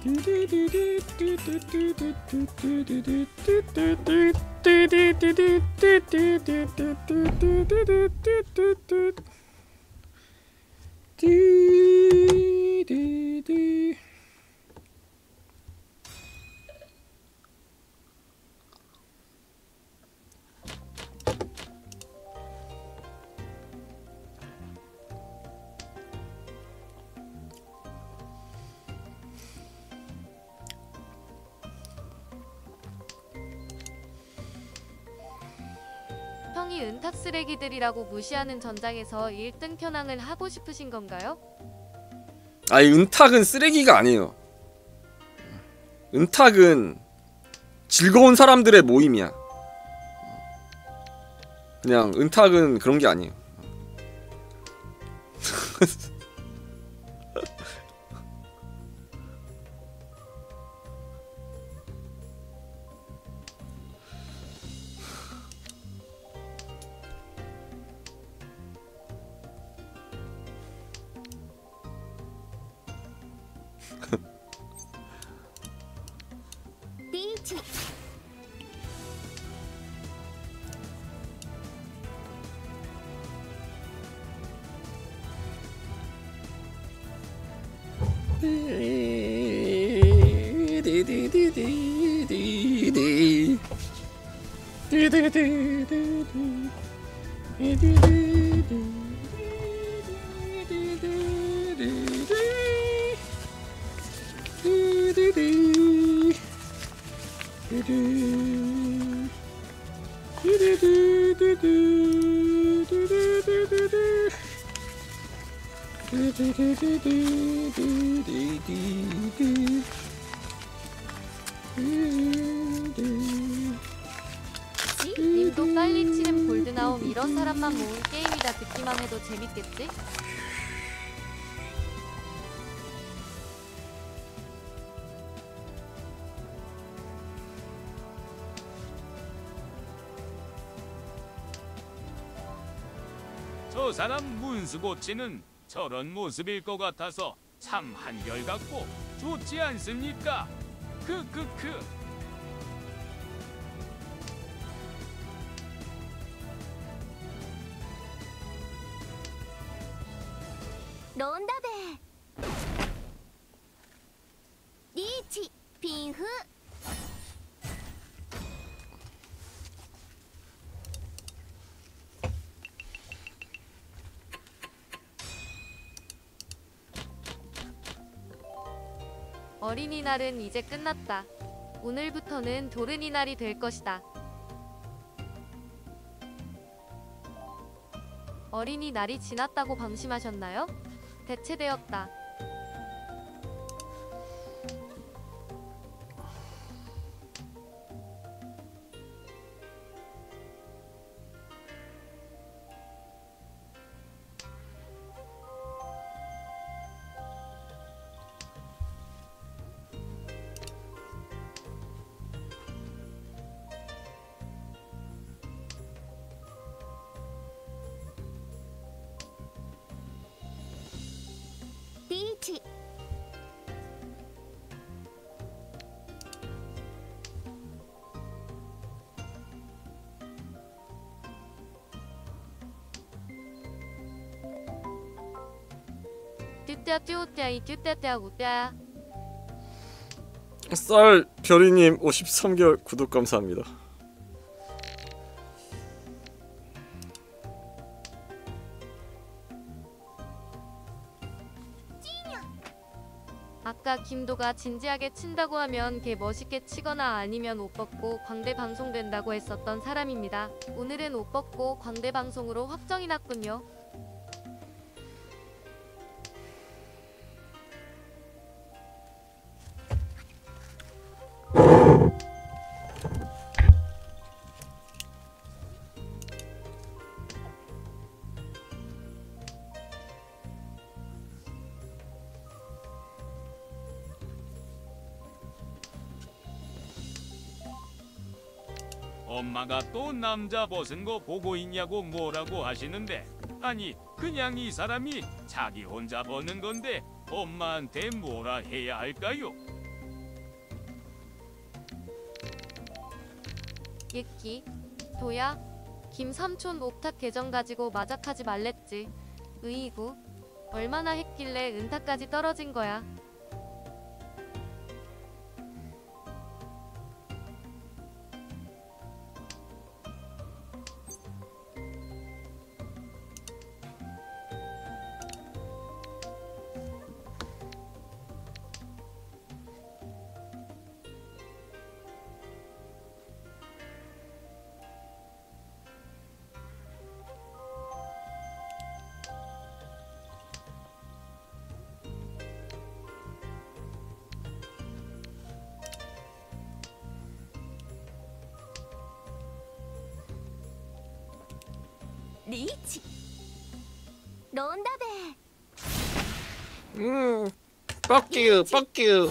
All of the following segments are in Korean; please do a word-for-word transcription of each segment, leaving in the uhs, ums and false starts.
형이 은탁 쓰레기들이라고 무시하는 전장에서 일 등 현황을 하고 싶으신 건가요? 아니, 은탁은 쓰레기가 아니에요. 은탁은 즐거운 사람들의 모임이야. 그냥 은탁은 그런 게 아니에요. 님도 빨리 치는 골드나움 이런 사람만 모은 게임이다. 듣기만 해도 재밌겠지? 저 사람 문수고치는 저런 모습일 것 같아서 참 한결같고 좋지 않습니까? 크크크. 론다베 리치 핑후 어린이날은 이제 끝났다. 오늘부터는 도른이날이 될 것이다. 어린이날이 지났다고 방심하셨나요? 대체되었다. 리치 뚜떼야 뚜떼야 이 뚜떼야 우떼야. 쌀 별이님 오십삼 개월 구독 감사합니다. 아까 김도가 진지하게 친다고 하면 개 멋있게 치거나 아니면 옷 벗고 광대 방송된다고 했었던 사람입니다. 오늘은 옷 벗고 광대 방송으로 확정이 났군요. 엄마가 또 남자 벗은 거 보고 있냐고 뭐라고 하시는데, 아니 그냥 이 사람이 자기 혼자 벗는 건데 엄마한테 뭐라 해야 할까요? 예키, 도야, 김삼촌 옥탑 계정 가지고 마작하지 말랬지. 으이구, 얼마나 했길래 은타까지 떨어진 거야. 리ーチロンダベ 음, fuck you, fuck you.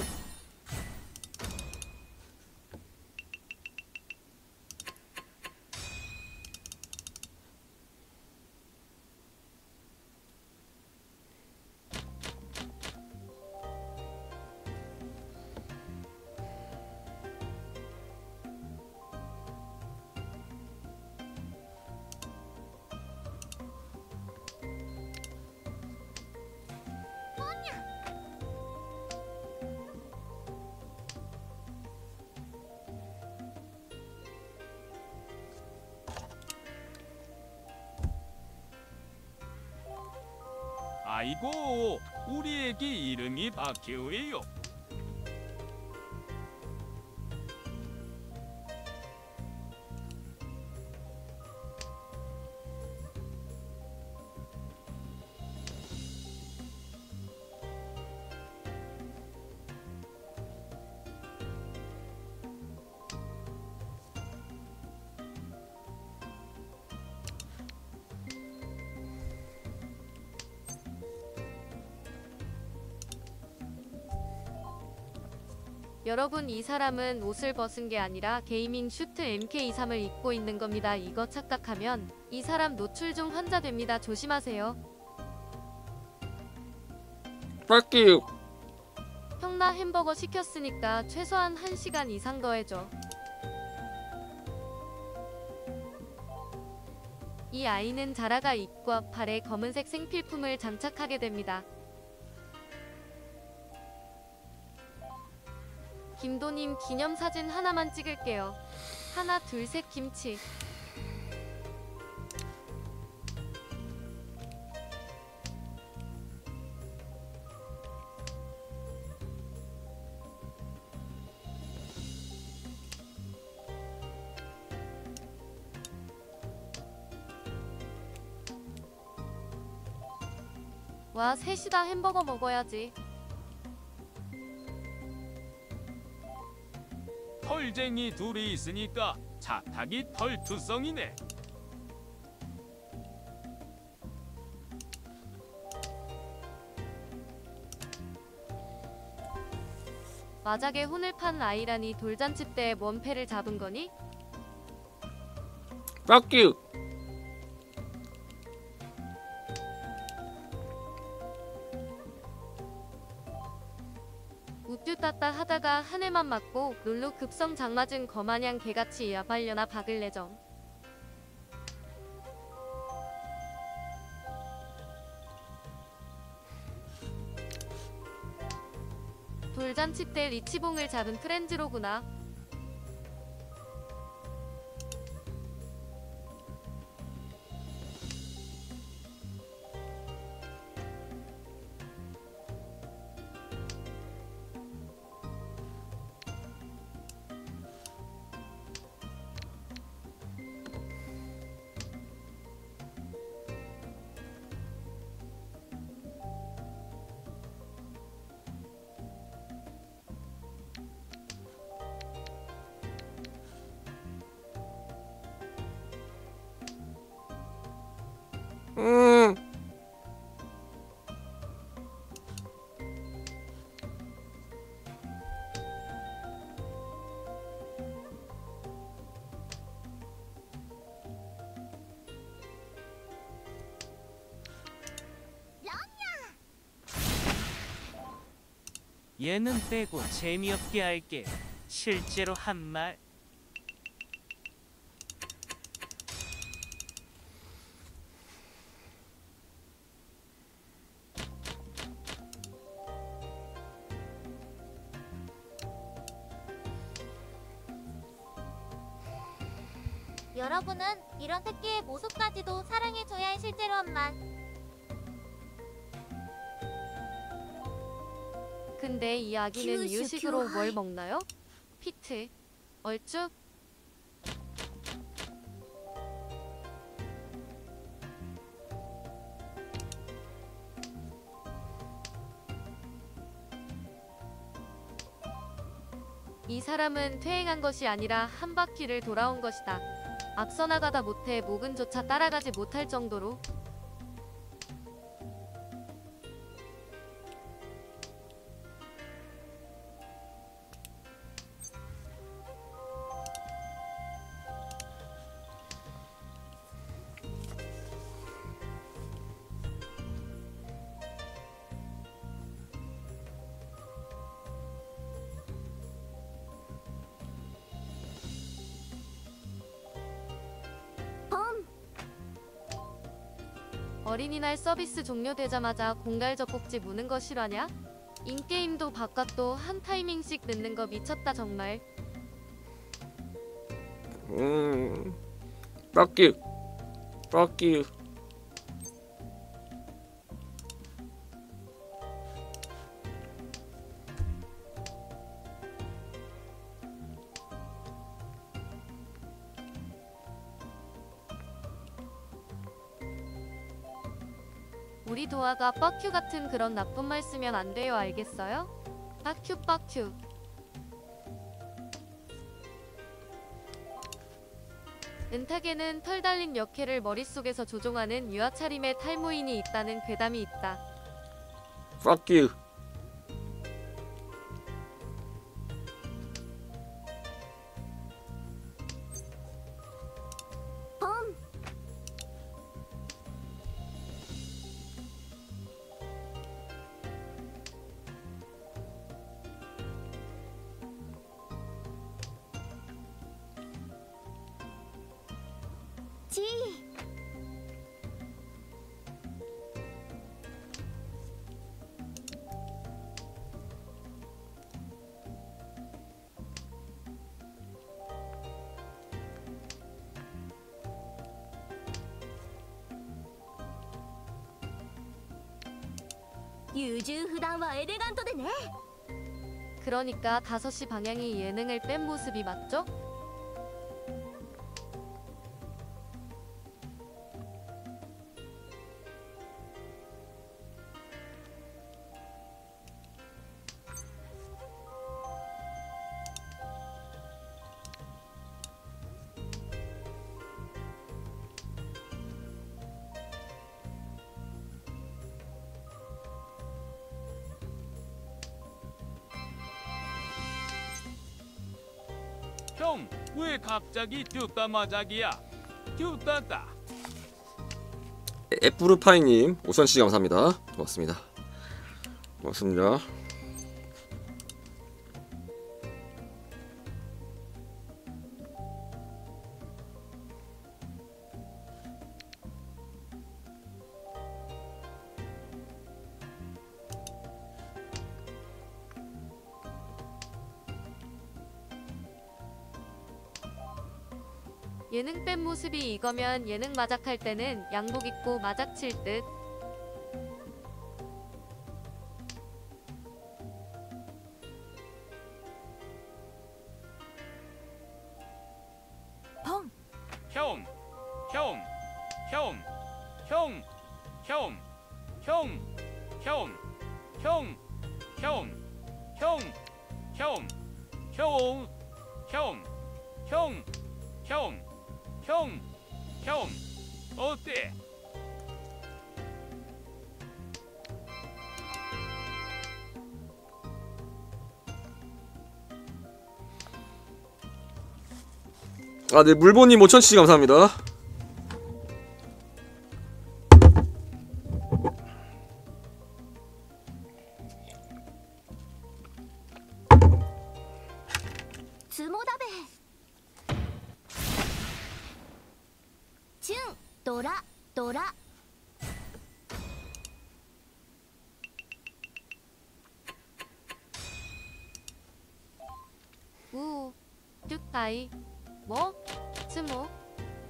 아이고, 우리 애기 이름이 박혜우예요. 여러분, 이 사람은 옷을 벗은 게 아니라 게이밍 슈트 엠케이 이십삼을 입고 있는 겁니다. 이거 착각하면 이 사람 노출 중 환자 됩니다. 조심하세요. fuck you. 형, 나 햄버거 시켰으니까 최소한 한 시간 이상 더 해줘. 이 아이는 자라가 입과 발에 검은색 생필품을 장착하게 됩니다. 김도님, 기념사진 하나만 찍을게요. 하나, 둘, 셋, 김치. 와, 셋이다 햄버거 먹어야지. 털쟁이 둘이 있으니까 차 타기 털투성이네. 마작에 혼을 판 아이라니 돌잔치 때 원패를 잡은 거니? fuck you. 우쭈 따따 하다가 한 해만 맞고 롤로 급성 장맞은 거마냥 개같이 야발려나 박을래정. 돌잔치 때 리치봉을 잡은 프렌즈로구나. 음, 얘는 빼고 재미없게 할게. 실제로 한 말. 여러분은 이런 새끼의 모습까지도 사랑해줘야 할 실제로 한만. 근데 이 아기는 규슈, 유식으로 규하이. 뭘 먹나요? 피트. 얼쭉. 이 사람은 퇴행한 것이 아니라 한 바퀴를 돌아온 것이다. 앞서 나가다 못해 목은조차 따라가지 못할 정도로. 범. 어린이날 서비스 종료되자마자 공갈 젖꼭지 무는 거 실화냐? 인게임도 바깥도 한 타이밍씩 늦는 거 미쳤다 정말. 음. Fuck you. Fuck you. 우리 도아가 뻑큐 같은 그런 나쁜 말 쓰면 안 돼요, 알겠어요? 뻑큐 뻑큐. 은탁에는 털 달린 역해를 머릿속에서 조종하는 유아 차림의 탈모인이 있다는 괴담이 있다. Fuck you. 범. 지. 유주普段はエレガントでね。 그러니까 다섯 시 방향이 예능을 뺀 모습이 맞죠? 형, 왜 갑자기 듀따 마작이야? 듀따다. 애플파이님 오선씨 감사합니다. 고맙습니다. 고맙습니다. 예능 뺀 모습이 이거면 예능 마작할 때는 양복 입고 마작 칠 듯. 범. 형, 형, 형, 형, 형, 형, 형, 형, 형, 형, 형, 형, 형, 형, 형, 형, 형, 어때? 아, 네, 물보님 오천씨 감사합니다. 주모다베. 준 도라 도라. 우, 뚝다이, 뭐, 즈모.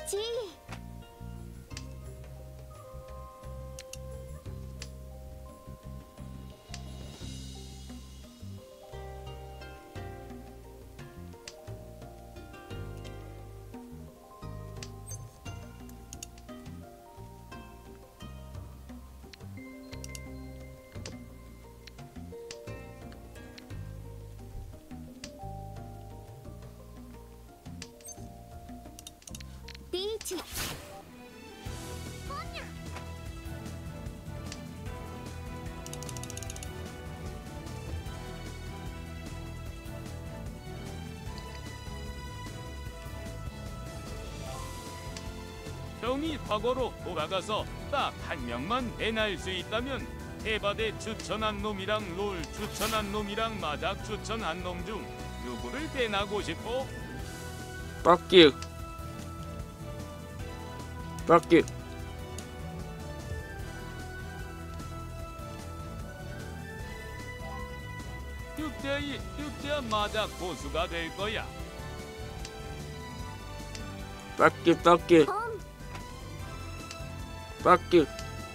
ちい。 リーチ。 형이 과거로 돌아가서 딱 한 명만 배날 수 있다면 해바대 추천한 놈이랑 롤 추천한 놈이랑 마작 추천한 놈 중 누구를 배나고 싶어? Fuck you. Fuck you. 육자이 육자 마작 고수가 될 거야. Fuck you. Fuck you. ポン。 Fuck you.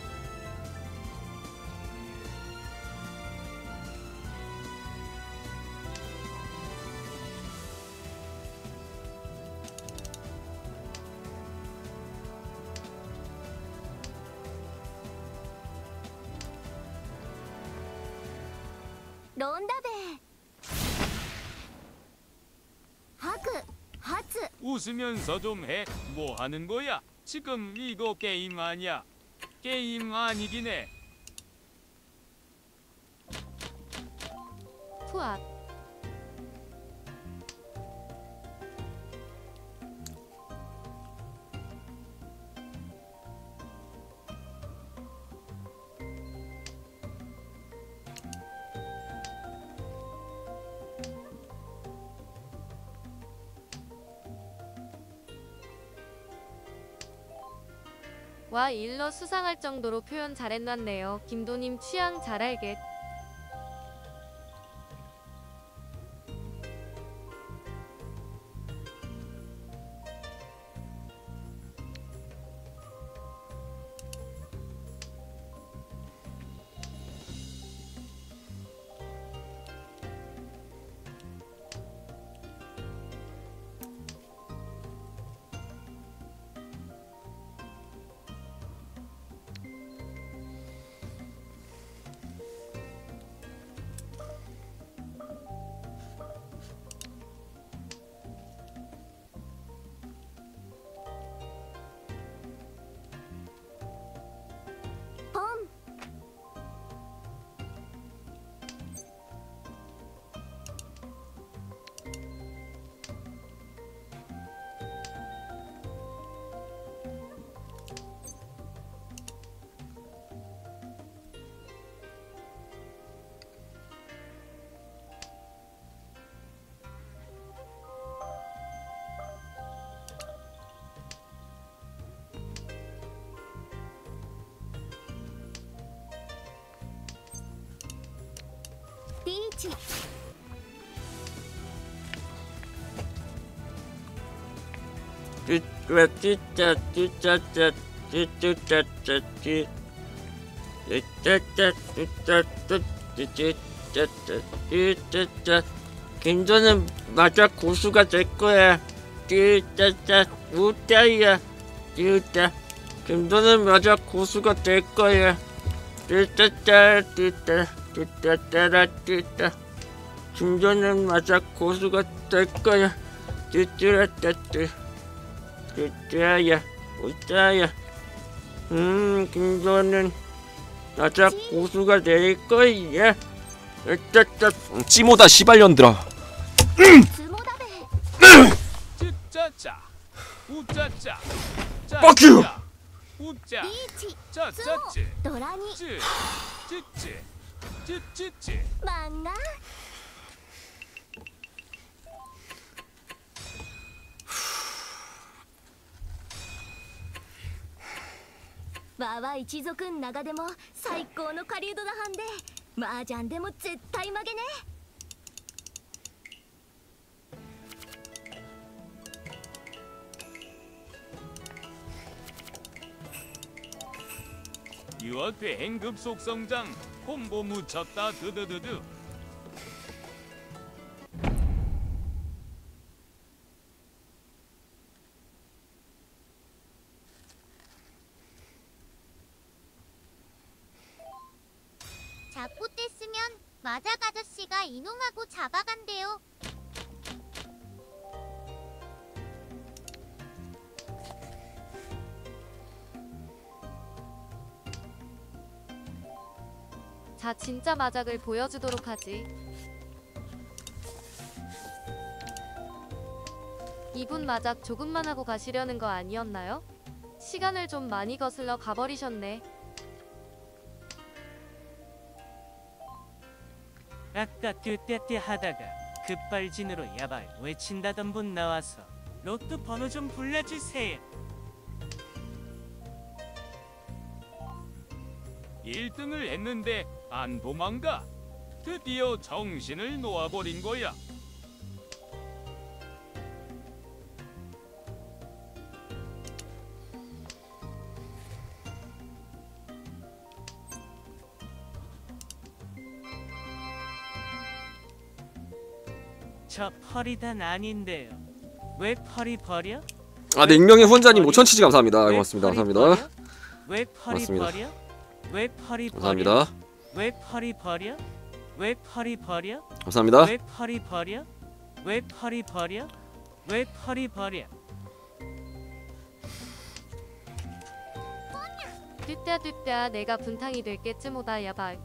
론다베. 하크. 하츠. 웃으면서 좀 해. 뭐 하는 거야? 지금 이거 게임 아니야. 게임 아니긴 해. 푸앗. 와 일러 수상할 정도로 표현 잘해놨네요. 김도님 취향 잘 알겠. 리치. 찌짜 찌짜 찌짜 찌짜 찌짜 찌 찌짜 찌짜 찌짜 찌짜 김도는 맞아 고수가 될 거야. 찌짜 우짜야 찌짜 김도는 맞아 고수가 될 거야. 찌짜 찌짜 찌짜 찌짜 김도는 맞아 고수가 될 거야. 찌찌라 찌찌 우짜야 우짜야 음 김도는 맞아 고수가 될 거야. 찌짜 찌모다 시발년들아. 스모다베. 찌짜짜 우짜짜 Fuck you! 우짜 리치. 짜짜찌 ドラに 찌 찌찌 찌찌찌 漫画。わは一族ん中でも最高の狩人だはんで、麻雀でも絶対負けね。 유어 대행급 속성장 콤보 묻혔다 드드드드. 자꾸 뗐으면 마작 아저씨가 이놈하고 잡아간대요. 자, 진짜 마작을 보여주도록 하지. 이분 마작 조금만 하고 가시려는 거 아니었나요? 시간을 좀 많이 거슬러 가버리셨네. 아까 뚜떼떼 하다가 급발진으로 야발 외친다던 분 나와서 로또 번호 좀 불러주세요. 일 등을 했는데 안 도망가. 드디어 정신을 놓아버린 거야. 저 펄이단 아닌데요. 왜 펄이 버려? 아, 네, 익명의 후원자님 오천 치즈 감사합니다. 왜 고맙습니다. 펄이 감사합니다. 버려? 왜 펄이 고맙습니다. 버려? 왜 펄이 버려? 감사합니다. 왜 펄이 버려? 왜 펄이 버려? 감사합니다. 왜 펄이 버려? 왜 펄이 버려? 왜 펄이 버려? 뚜따 뚜따 내가 분탕이 될게쯤 오다 야발.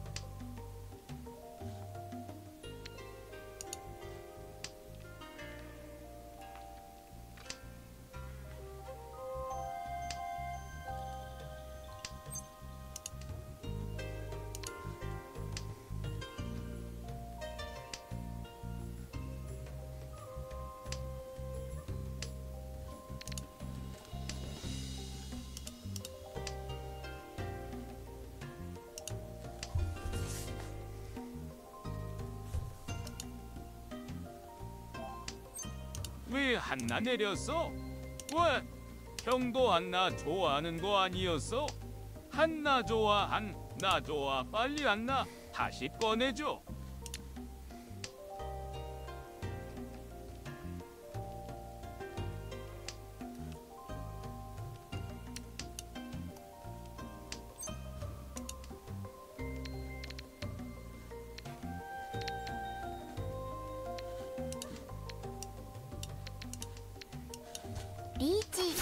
왜 한나 내렸어? 왜? 형도 한나 좋아하는 거 아니었어? 한나 좋아 한나 좋아 빨리 한나 다시 꺼내줘. 리지.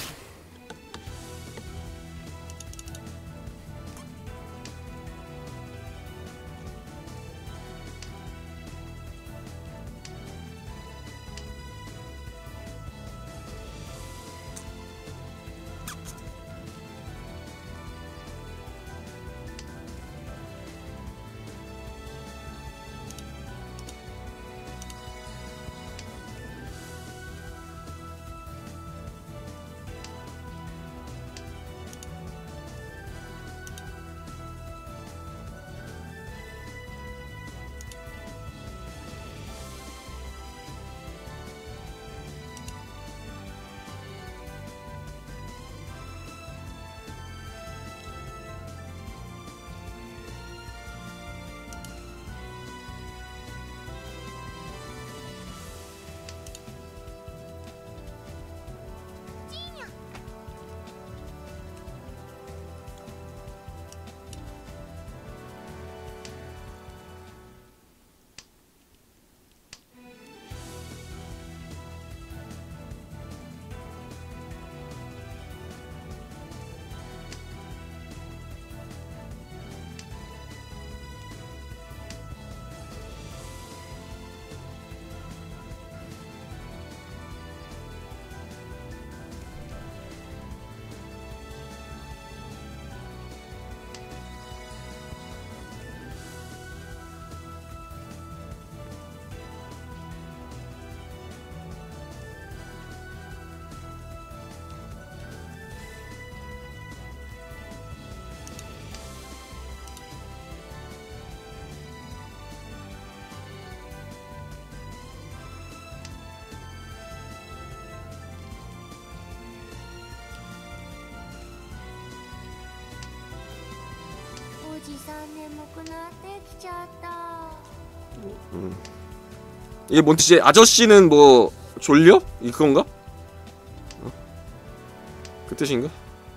眠くなってきちゃった 음. 이게 뭔 뜻이지? 아저씨는 뭐 졸려? 이 그건가? 어? 그 뜻인가?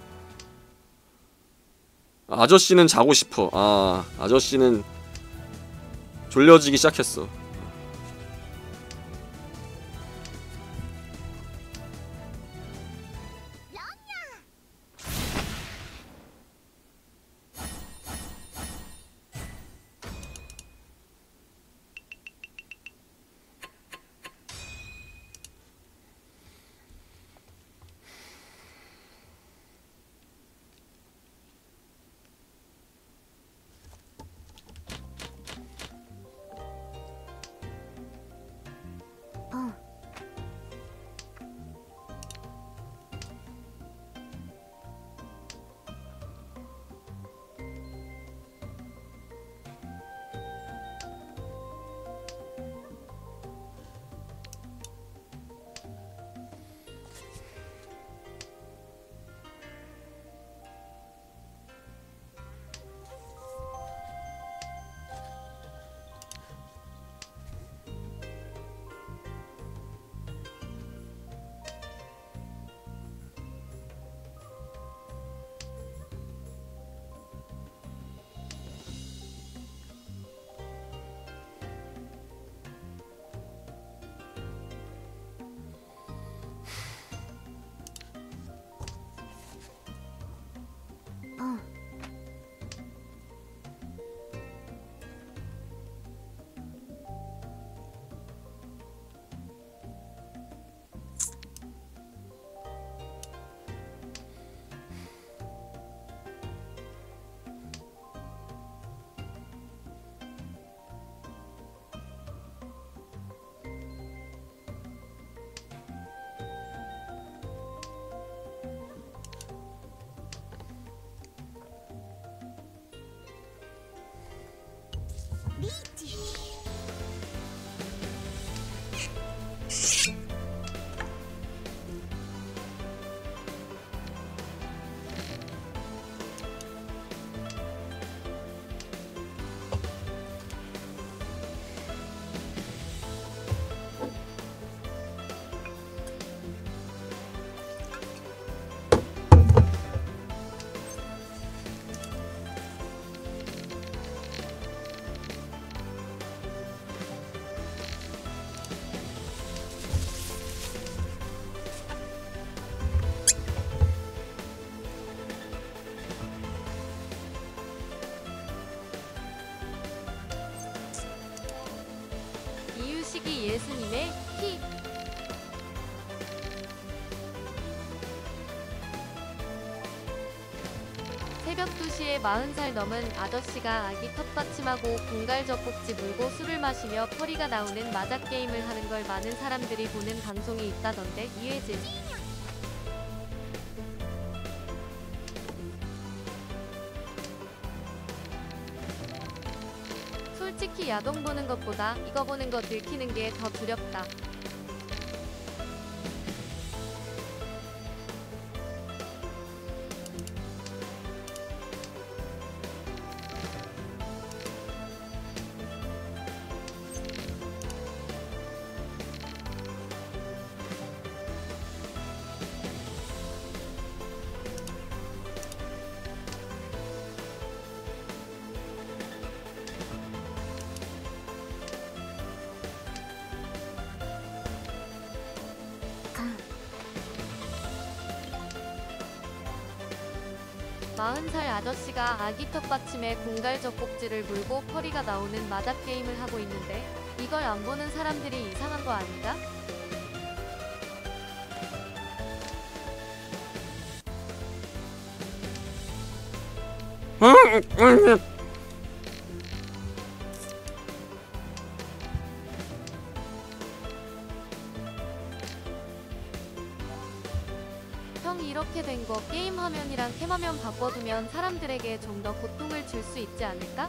아저씨는 자고 싶어. 아, 아저씨는 졸려지기 시작했어. 이유식이 예수님의 피. 새벽 두 시에 마흔 살 넘은 아저씨가 아기 텃받침하고 공갈 젖꼭지 물고 술을 마시며 퍼리가 나오는 마작 게임을 하는 걸 많은 사람들이 보는 방송이 있다던데 이해진. 솔직히 야동 보는 것보다 이거 보는 거 들키는 게 더 두렵다. 마흔 살 아저씨가 아기 텃받침에 공갈 젖꼭지를 물고 퍼리가 나오는 마작 게임을 하고 있는데 이걸 안 보는 사람들이 이상한 거 아닌가? 형 이렇게 된 거 게임 화면이랑 캠 화면 바꿔두면 사람들에게 좀 더 고통을 줄 수 있지 않을까?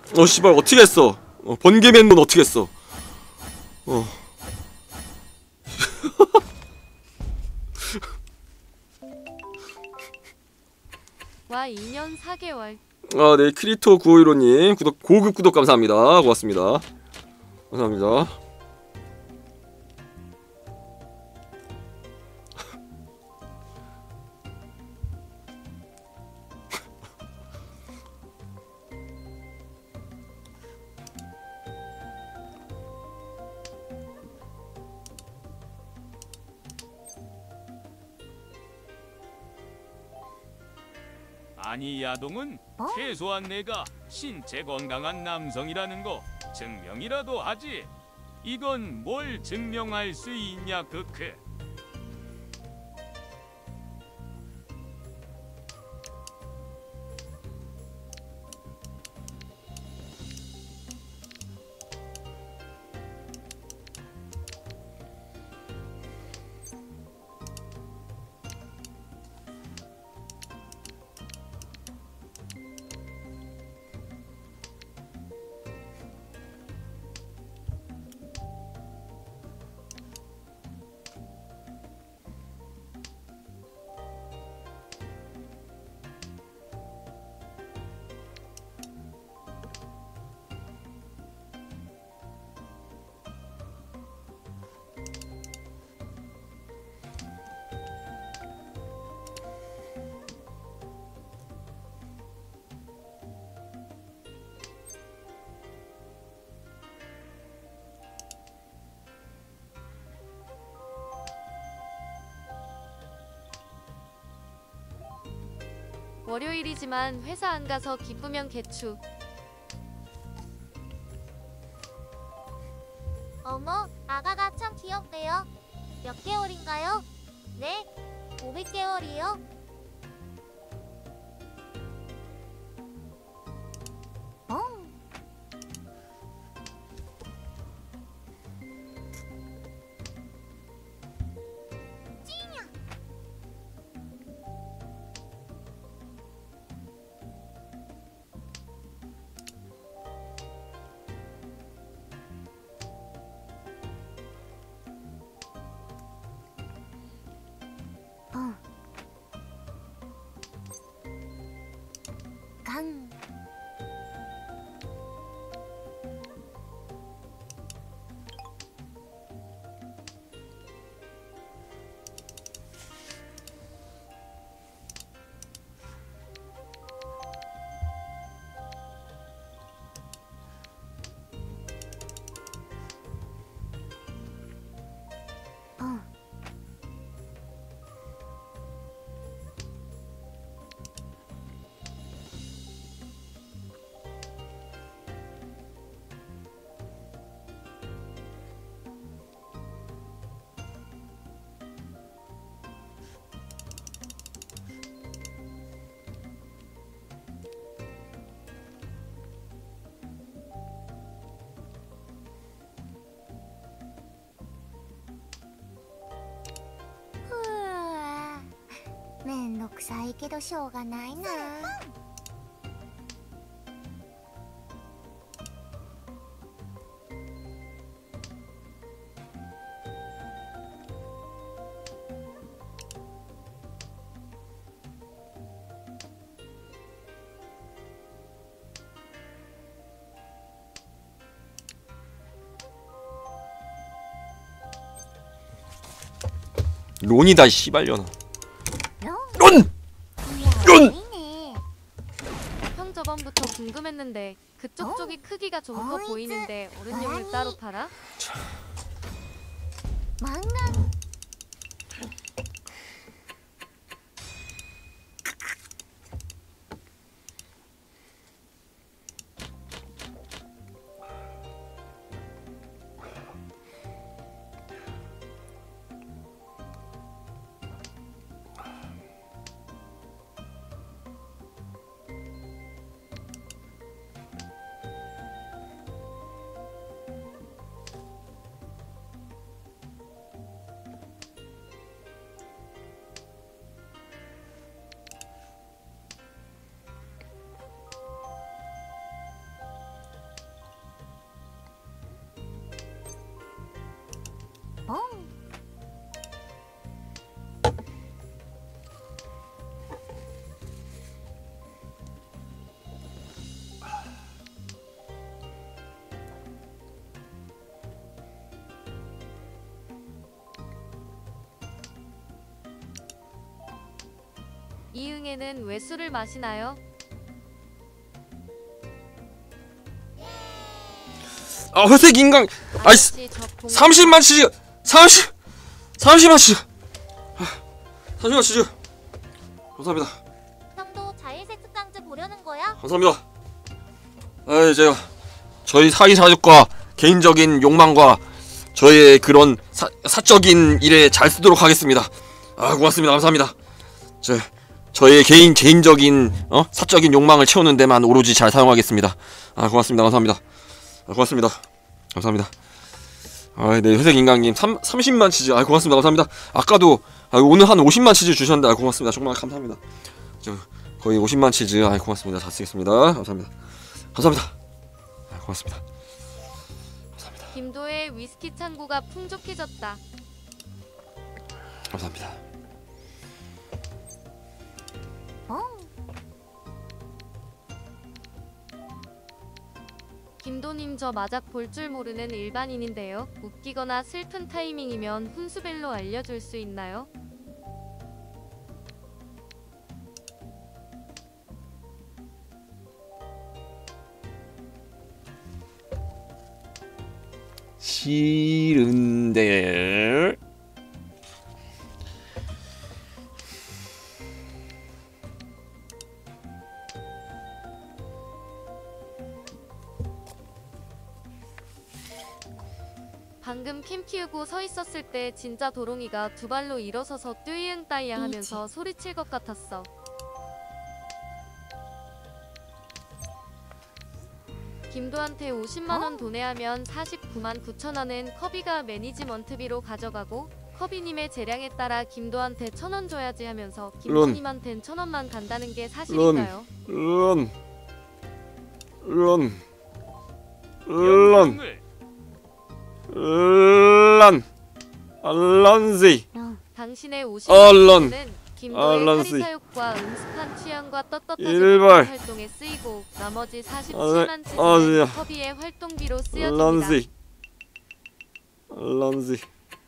어 씨발 어떻게 했어? 어, 번개맨은 어떻게 했어? 어. 와 이 년 사 개월. 아, 네, 크리토 구오일오님 구독 고급 구독 감사합니다. 고맙습니다. 감사합니다. 아니 야동은 어? 최소한 내가 신체 건강한 남성이라는 거 증명이라도 하지. 이건 뭘 증명할 수 있냐 크크. 월요일이지만 회사 안 가서 기쁘면 개추. 어머, 아가가 참 귀엽네요. 몇 개월인가요? 네, 오백 개월이요. 강. 어.ふう、めんどくさいけどしょうがないな。 론이다 씨발려나. ロン。 론! いや、いいね。 형 저번부터 궁금했는데 그쪽 어? 쪽이 크기가 좀 커 어이구, 보이는데 어른용을 아니. 따로 팔아? 漫画。 어, 이응에는 왜 술을 마시나요? 아 회색 인간 아이씨 아저씨 저 공... 삼십만 치즈 삼십 삼십만 치즈 아, 삼십만 치즈 감사합니다. 형도 자일색 특강즈 보려는 거야? 감사합니다. 아 제가 저희 사이사족과 개인적인 욕망과 저의 그런 사, 사적인 일에 잘 쓰도록 하겠습니다. 아 고맙습니다. 감사합니다. 저 저의 개인 개인적인 어 사적인 욕망을 채우는 데만 오로지 잘 사용하겠습니다. 아 고맙습니다. 감사합니다. 아, 고맙습니다. 감사합니다. 아, 네 회색 인간님 삼 삼십만 치즈. 아 고맙습니다. 감사합니다. 아까도 아, 오늘 한 오십만 치즈 주셨는데 아 고맙습니다. 정말 감사합니다. 저 거의 오십만 치즈. 아 고맙습니다. 잘 쓰겠습니다. 감사합니다. 감사합니다. 아, 고맙습니다. 감사합니다. 김도의 위스키 창고가 풍족해졌다. 감사합니다. 어? 김도님 저 마작 볼 줄 모르는 일반인인데요. 웃기거나 슬픈 타이밍이면 훈수벨로 알려줄 수 있나요? 싫은데 방금 캠 키우고 서 있었을 때 진짜 도롱이가 두 발로 일어서서 뚜이응 따이양 하면서 소리칠 것 같았어. 김도한테 오십만 원 도내하면 사십구만 구천 원은 커비가 매니지먼트비로 가져가고 커비님의 재량에 따라 김도한테 천 원 줘야지 하면서 김도님한텐 천 원만 간다는 게 사실인가요? 런 런 런 런 런지 당신의 얼런. 오십만 원은 김도의 얼런지. 사리사욕과 음습한 취향과 떳떳하지 일발. 못한 활동에 쓰이고 나머지 얼- 사십칠만 얼지야. 치즈는 커비의 활동비로 쓰여집니다. 런지 런지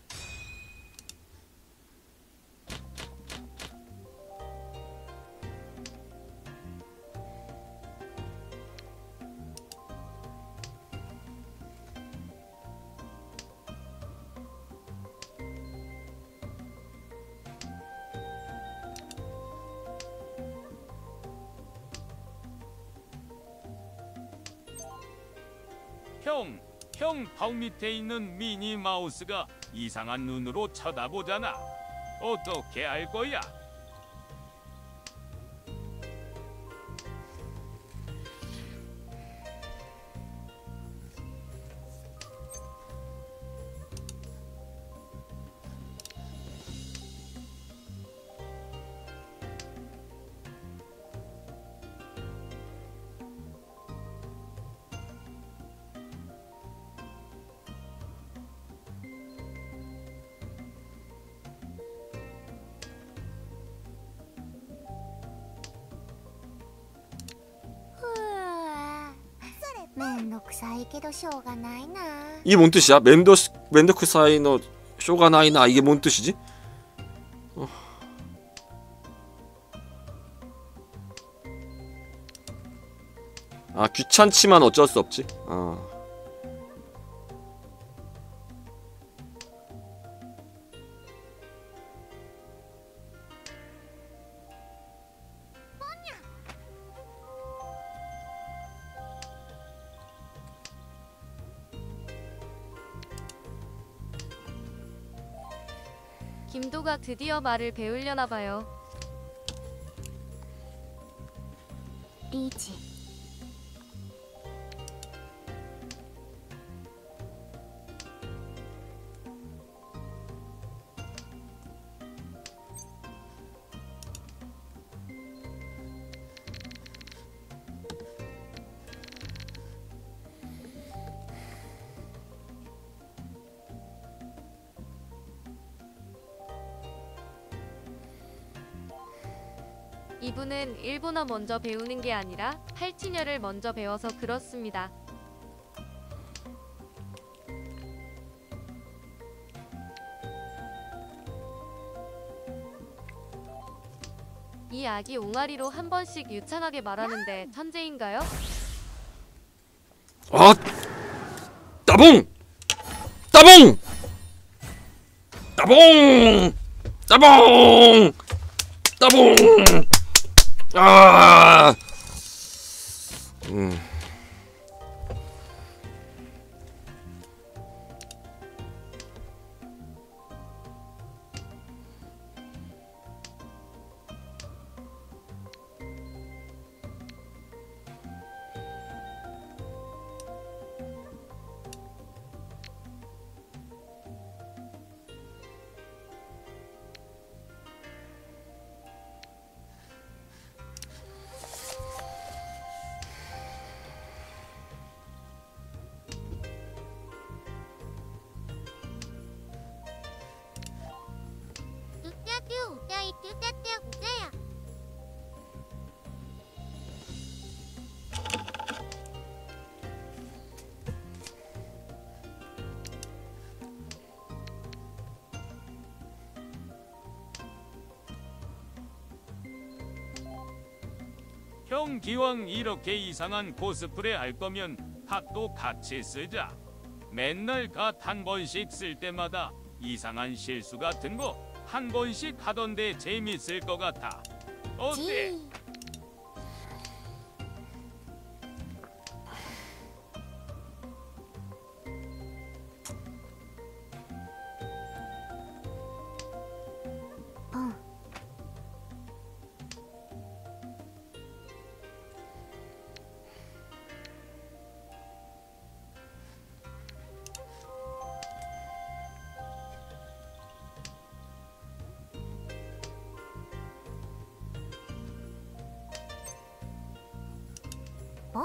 형, 형 방 밑에 있는 미니 마우스가 이상한 눈으로 쳐다보잖아. 어떻게 알 거야? 이게 뭔 뜻이야? 멘더 멘더크 사이너 쇼가 나이나 이게 뭔 뜻이지? 어. 아 귀찮지만 어쩔 수 없지. 어. 김도가 드디어 말을 배우려나 봐요. 리치 이분은 일본어 먼저 배우는 게 아니라 팔찌녀를 먼저 배워서 그렇습니다. 괜히 아기 옹알이로 한 번씩 유창하게 말하는데 천재인가요? 아, 따봉! 따봉! 따봉! 따봉! 따봉! 아, 음. 뚜따뚜 우짜이 뚜따뚜 우짜야. 형 기왕 이렇게 이상한 코스프레 할 거면 갓도 같이 쓰자. 맨날 갓 한 번씩 쓸 때마다 이상한 실수 같은 거 한 번씩 하던데 재밌을 것 같아. 어때? 지. 어. 어.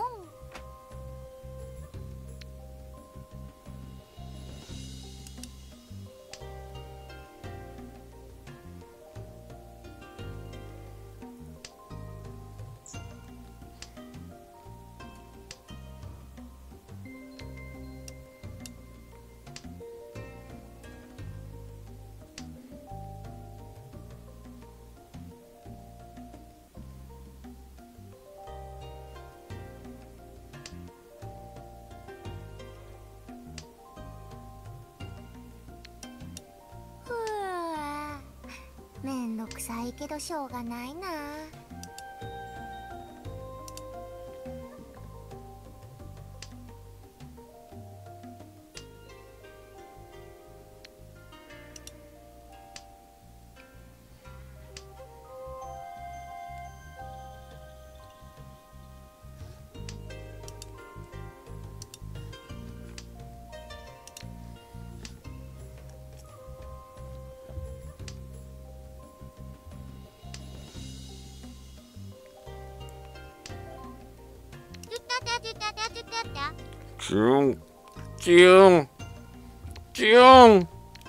ふう、めんどくさいけどしょうがないな。뚜따따 뚜따따 뚜따따. 쭉, 쭉, 쭉,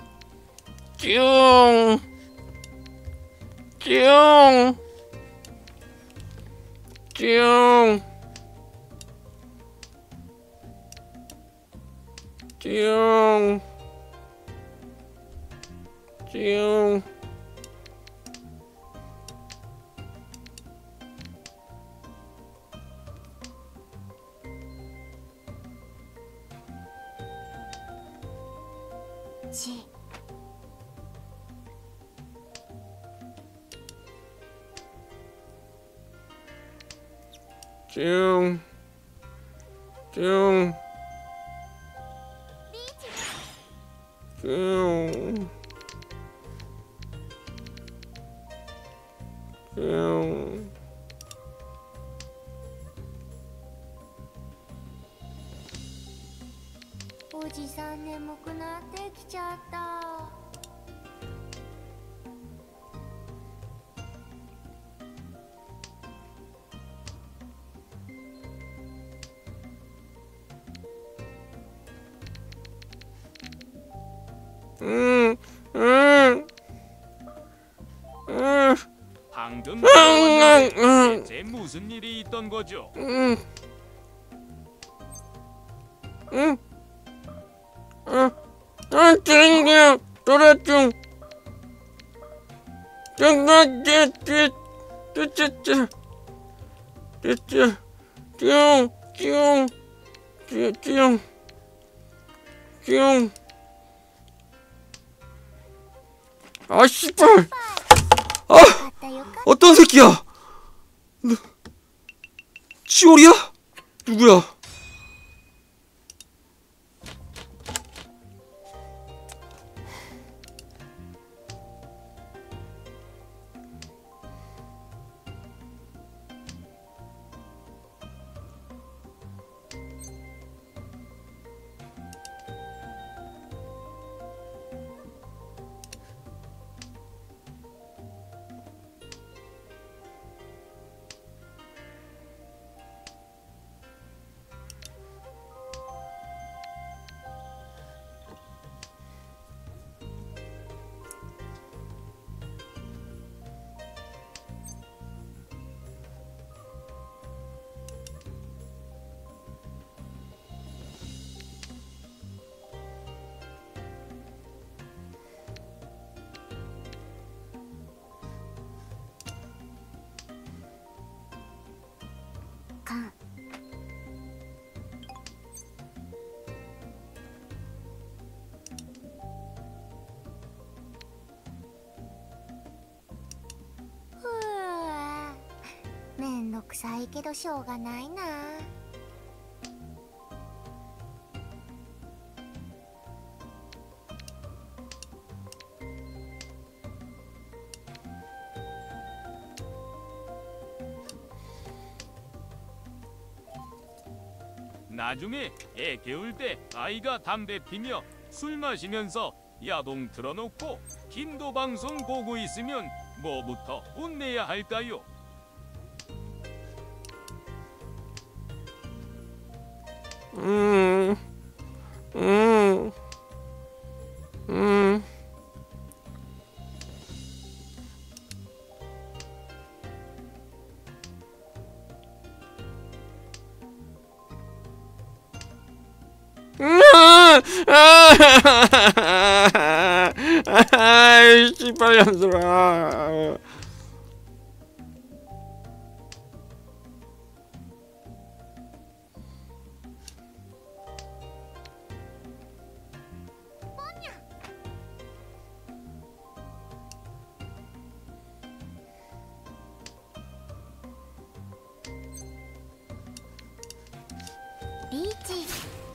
쭉, 쭉, 쭉, 쭉, 쭉. 지. 쭉, 쭉, 쭉, 쭉. おじさん眠くなってきちゃった。 음, 음, 음, 방금 들어왔는데 음, 대체 무슨 일이 있던 거죠? 음, 음, 음, 아, 친구야, 돌아좀, 잠깐, 찌, 찌, 쭈쭈쭈 쭈쭈 쭈쭈쭈쭈 아 씨발 아 よかったよかっ 어떤 새끼야 너, 치올이야? 누구야? か ふうめんどくさいけどしょうがないな。 나중에 애 개울 때 아이가 담배 피며 술 마시면서 야동 틀어놓고 김도 방송 보고 있으면 뭐부터 혼내야 할까요? 음, 음, 음. 아이 씨발 년들아. 리치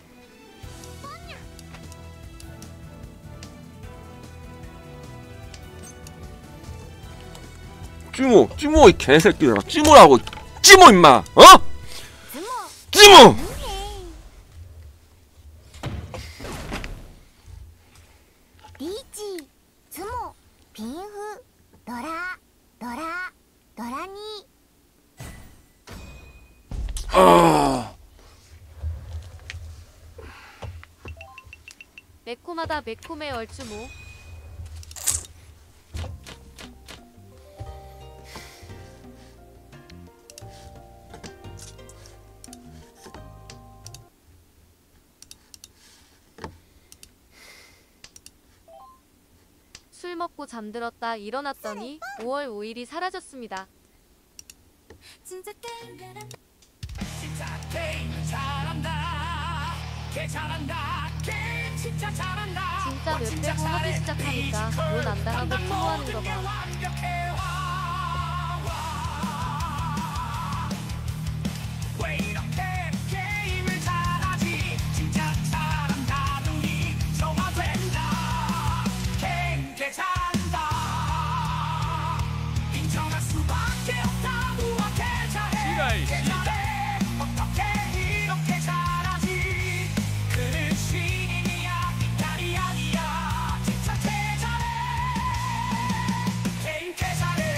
찌모 찌모 이 개새끼들아 찌모라고 찌모 임마 어? ズモ 찌모 リーチズモピンフドラドラドラニ 아 매콤하다 매콤해 얼추모. 술 먹고 잠들었다 일어났더니 오월 오일이 사라졌습니다. 진짜 게임 진짜 게임 잘한다. 개 잘한다. 게임 진짜 잘한다. 진짜 몇 배고 하기 시작하니까 돈 안 당하고 추모하는 거 봐. 왜 이렇게 게임을 잘하지? 진짜 잘한다. 눈이 정화된다. 게임 개 잘한다. 인정할 수밖에 없다. 누가 개 잘해? 개 잘해. 어떻게 이렇게 잘하지? 그는 신인이야. 인간이 아니야. 진짜 개 잘해. 게임 개 잘해.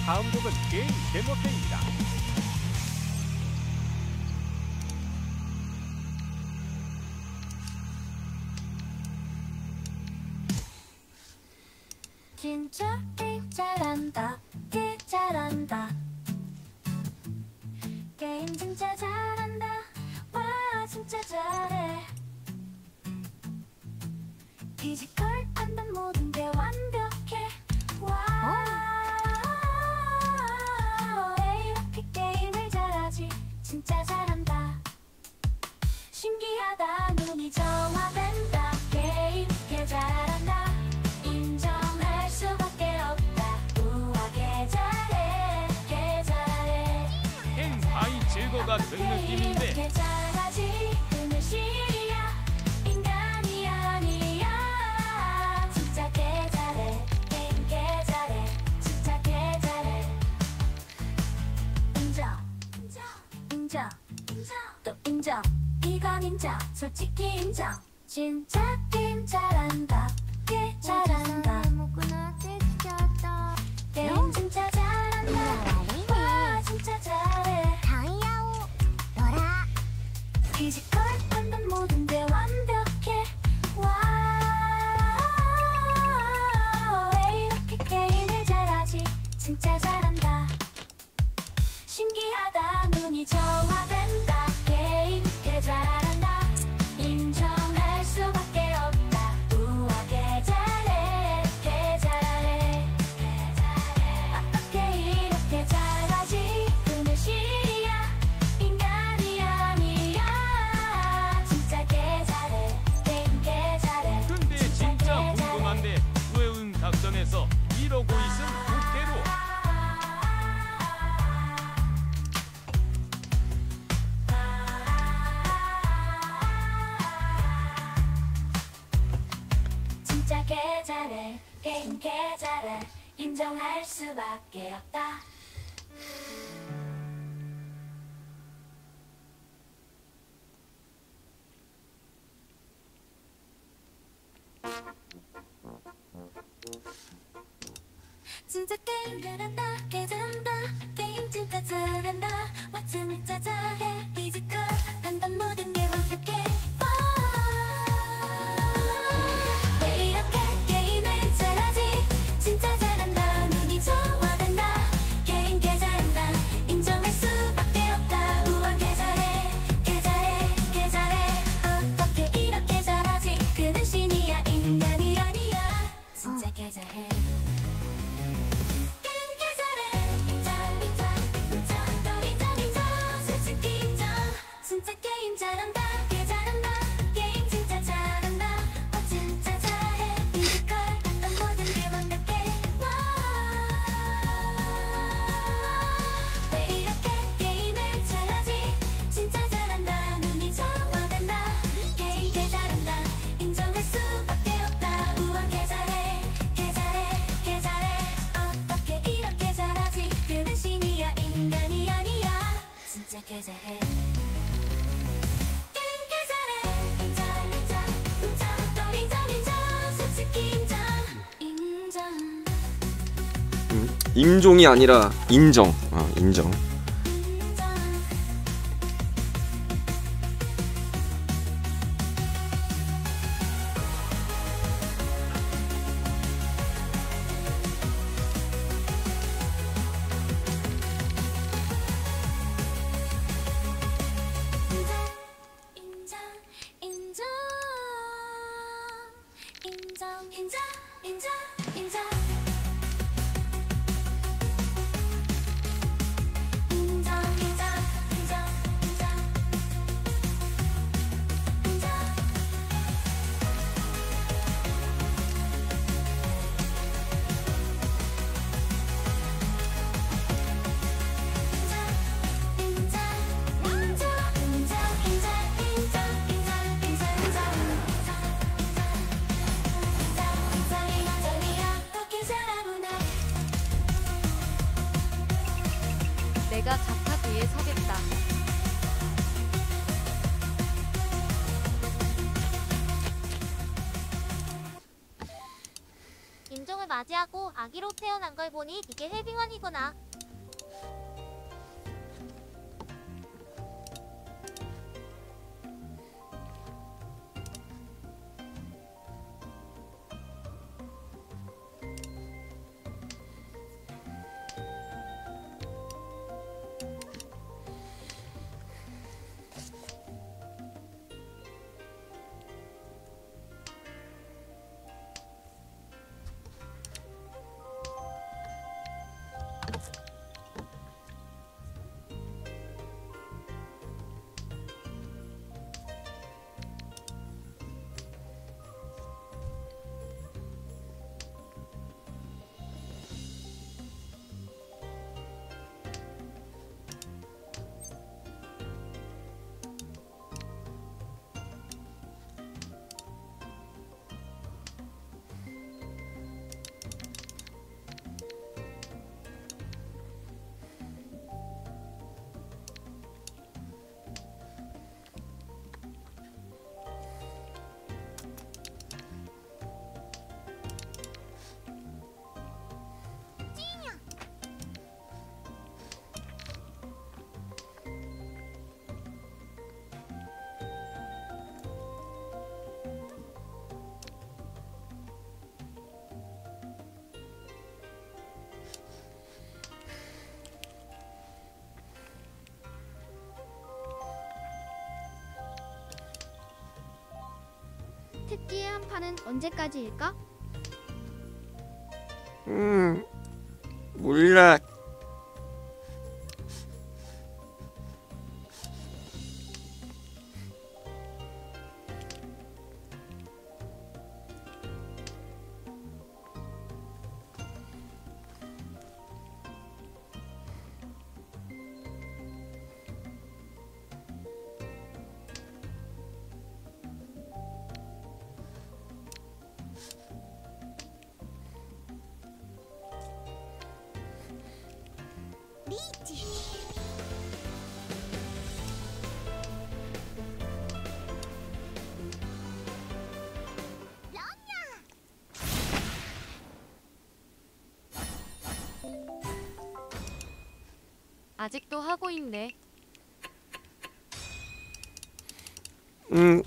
다음 곡은 게임 데모편입니다. 진짜 게임 잘한다. 게 잘한다. 게임 진짜 잘한다. 와 진짜 잘해. 피지컬 판단 모든 게 완벽해. 와 왜 이렇게 게임을 잘하지. 진짜 잘한다. 신기하다. 눈이 정화된다. 게임 게 잘한다. 인정할 수밖에 없다. 우와 게 잘해. 게 잘해. 헨타이 즐거 같은 느낌인데 게 잘하지. 그는 실이야. 인간이 아니야. 진짜 게 잘해. 게임 게 잘해. 진짜 게 잘해. 인정 인정 인정 인정 또 인정. 이건 인정. 솔직히 인정. 진짜 게임 잘한다. 게 잘한다. 게임 진짜 잘한다. 와 진짜 잘해. 다이아오 너라 피지컬 판단 모든 게 완벽해. 와 왜 이렇게 게임을 잘하지. 진짜 잘한다. 신기하다. 눈이 정화된다. 게임 게 잘한다. 인정할 수밖에 없다. 우와 게 잘해. 게 잘해. 게 잘해. 어떻게 이렇게 잘하지. 그는 실이야. 인간이 아니야. 진짜 게 잘해. 게임 게 잘해. 근데 진짜 궁금한데 왜 응답전에서 이러고 있음 국대로 진짜 게 잘해. 게임 게 잘해. 인정할 수밖에 없다. 진짜 게임 잘한다. 게 잘한다. 게임 진짜 잘한다. 와 진짜 잘해. 피지컬 판단 모든 게 완벽해. 왜 이렇게 게임을 잘하지. 진짜 잘한다. 눈이 좋아된다. 게임 게 잘한다. 인정할 수밖에 없다. 우와 게 잘해. 게 잘해. 게 잘해. 어떻게 이렇게 잘하지. 그는 신이야. 인간이 아니야. 진짜 게 잘해. 게임 게 잘해. 인정 인정 인정 또 인정 인정. 솔직히 인정. 진짜 게임 잘한다. 게 잘한다. 게임 진짜 잘한다. 와 진짜 잘해. 피지컬 판단 모든 게 완벽해. 와 왜 이렇게 게임을 잘하지. 진짜 잘한다. 눈이 정화된다. 게임 게 잘한다. 인정할 수밖에 없다. 우와 게 잘해. 게 잘해. 게 잘해. 어떻게 이렇게 잘하지. 그는 신이야. 인간이 아니야. 진짜 게 잘해. 게임 게 잘해. 인정 인정 인정 또 인정 인정. 솔직히 인정 인정. 음, 임종이 아니라 인정. 어, 인정. 인정. 인정 인정 인정 인정 인정 인정 인정 인정 인정 내가 자타 뒤에 서겠다. 인정을 맞 맞이하고 아기로 태어난 걸 보니 이게 해빙원이구나. 특기의 한 판은 언제까지일까? 음, 몰라. 리치. 아직도 하고 있네. 음,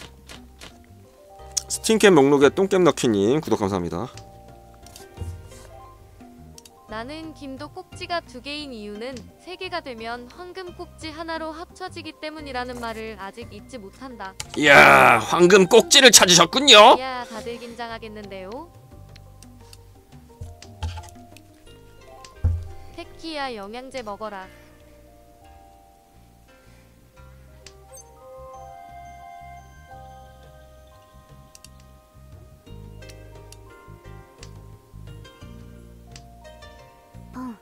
스팀캠 목록에 똥겜 넣기님 구독 감사합니다. 나는 김도 꼭지가 두 개인 이유는 세 개가 되면 황금 꼭지 하나로 합쳐지기 때문이라는 말을 아직 잊지 못한다. 이야, 황금 꼭지를 찾으셨군요. 이야, 다들 긴장하겠는데요. 테키야, 영양제 먹어라. 펑.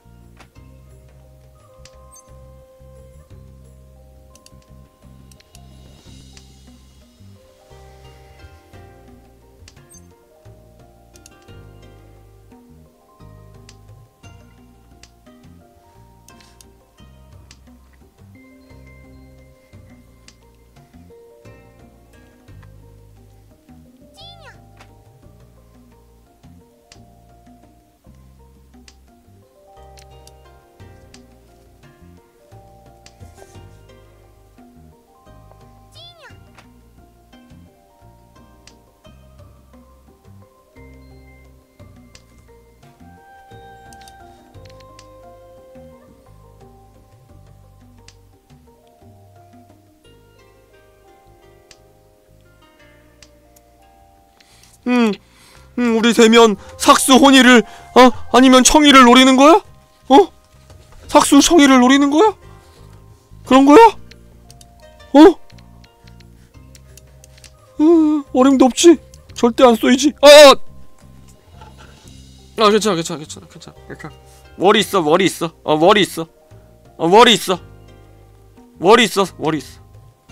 음, 음, 우리 세면 삭수 혼이를 어 아니면 청이를 노리는 거야? 어? 삭수 청이를 노리는 거야? 그런 거야? 어? 음, 어림도 없지. 절대 안 쏘이지. 아, 아 괜찮아, 괜찮아, 괜찮아, 괜찮아, 괜찮아. 머리 있어, 머리 있어. 어, 머리 있어. 어, 머리 있어. 머리 있어, 머리 있어.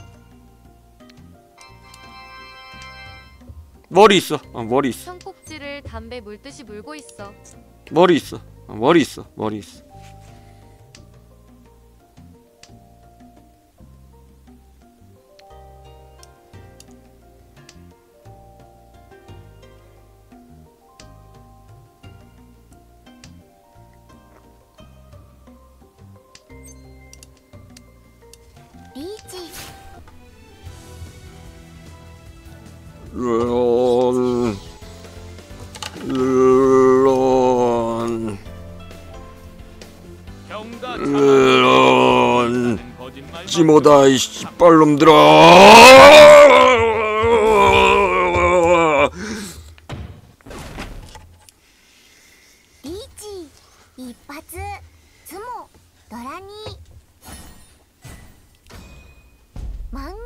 머리 있어. 어, 머리 있어. 청꼭지를 담배 물듯이 물고 있어. 머리 있어. 어, 머리 있어. 머리 있어. リーチ 런 런 병다 런 거짓말 찌모다 이 씨발놈들아. リーチ一発ツモドラにマンガン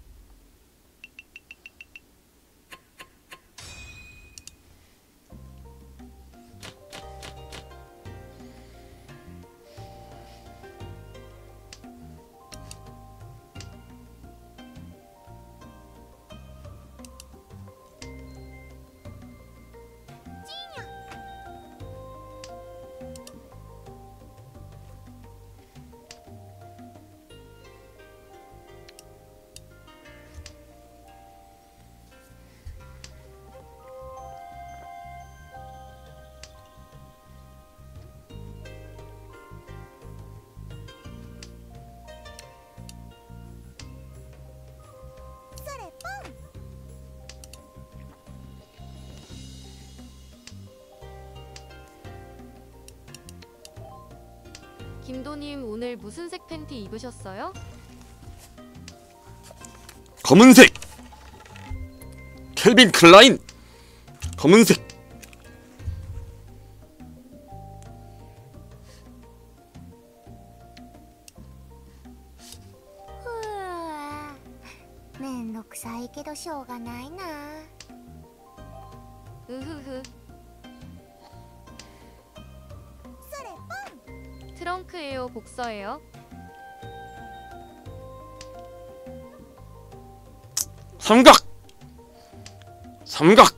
김도님 오늘 무슨 색 팬티 입으셨어요? 검은색. 켈빈 클라인. 검은색. 후めんどくさいけどしょうがないな 으흐흐. 트렁크예요, 복서예요? 삼각. 삼각.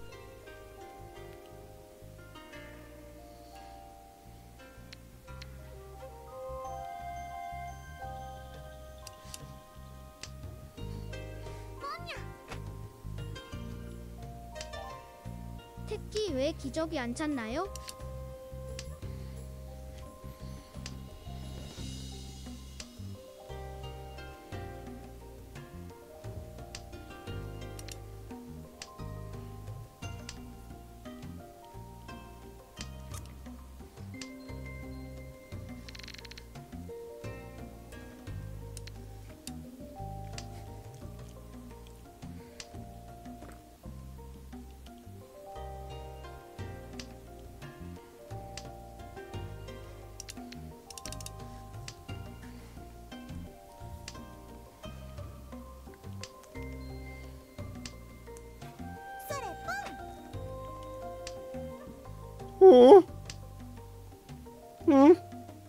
특히 왜 기적이 안 찼나요? 어? 응?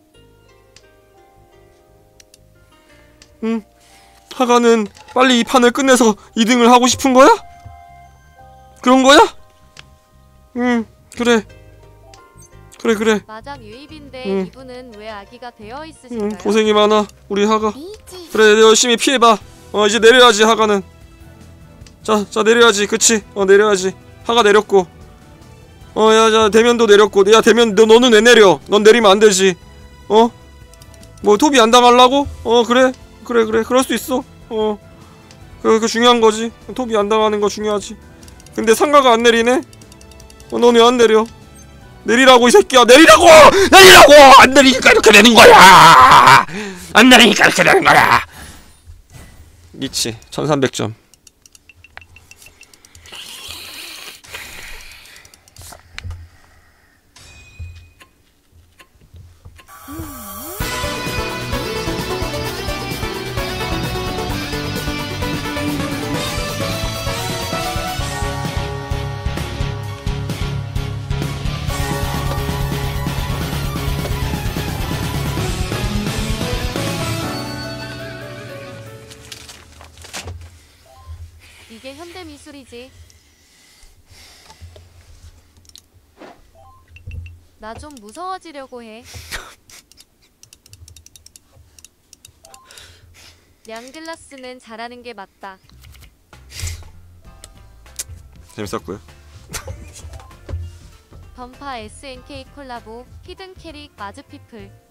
응? 하가는 빨리 이 판을 끝내서 이 등을 하고 싶은 거야? 그런 거야? 응, 그래. 그래, 그래. 마작 유입인데 응. 이분은 왜 아기가 되어 있으신가요? 응, 고생이 많아, 우리 하가. リーチ 그래, 열심히 피해봐. 어, 이제 내려야지, 하가는. 자, 자, 내려야지, 그치? 어, 내려야지. 하가 내렸고. 어, 야, 야, 대면도 내렸고. 야, 대면, 너, 너는 왜 내려? 넌 내리면 안 되지. 어? 뭐, 토비 안 당하려고? 어, 그래. 그래, 그래. 그럴 수 있어. 어. 그, 그 중요한 거지. 토비 안 당하는 거 중요하지. 근데 상가가 안 내리네? 어, 넌 왜 안 내려? 내리라고, 이 새끼야. 내리라고! 내리라고! 안 내리니까 이렇게 되는 거야! 안 내리니까 이렇게 되는 거야! 이치, 천삼백 점. 이게 현대 미술이지. 나 좀 무서워지려고 해. 량글라스는 잘하는 게 맞다. 재밌었고요. 던파 에스엔케이 콜라보 히든 캐릭 마즈피플.